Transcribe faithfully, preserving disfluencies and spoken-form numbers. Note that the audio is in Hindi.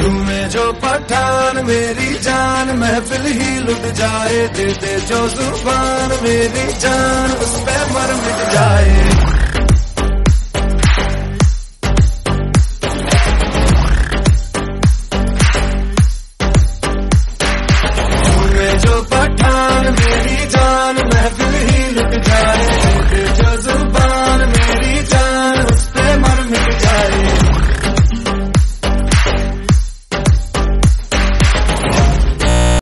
में जो पठान मेरी जान महफिल ही लुट जाए, दे दे जो जुबान मेरी जान उस पे मर